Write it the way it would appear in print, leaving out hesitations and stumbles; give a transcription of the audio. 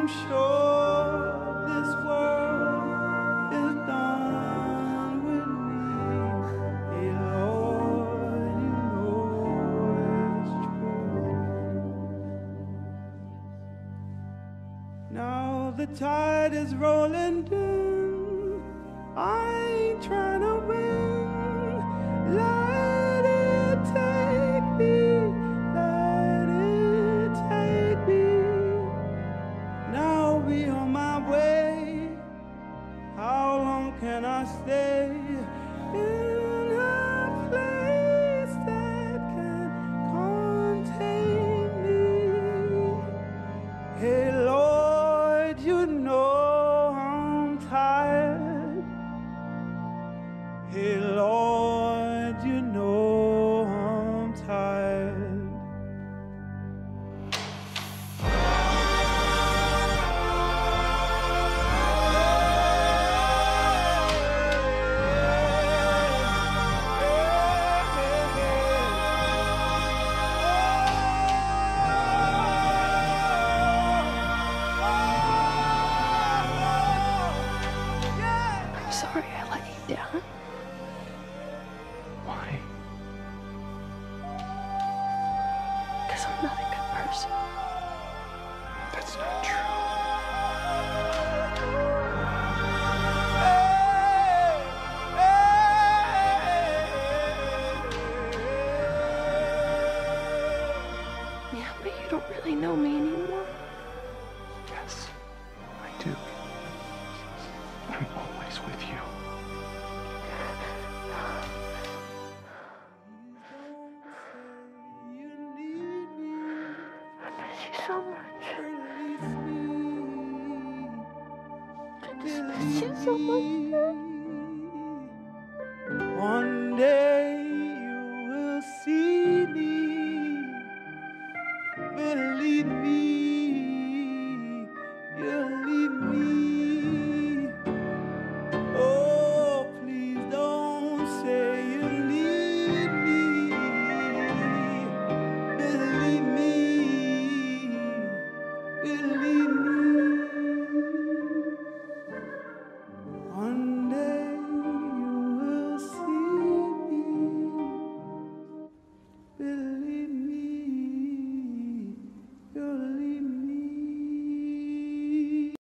I'm sure this world is done with me. Hey Lord, you know it's true. Now the tide is rolling in. I ain't trying to win. Let it take me. Let it take me. Now I'll be on my way. How long can I stay in a place that can contain me? Hey Lord, you know I'm tired. Hey Lord, you know I'm tired. I'm sorry I let you down. Why? Because I'm not a good person. That's not true. Yeah, but you don't really know me anymore. Yes, I do. I'm always with you. I miss you so much. I just miss you so much. One day you will see me. Believe me, you'll leave me.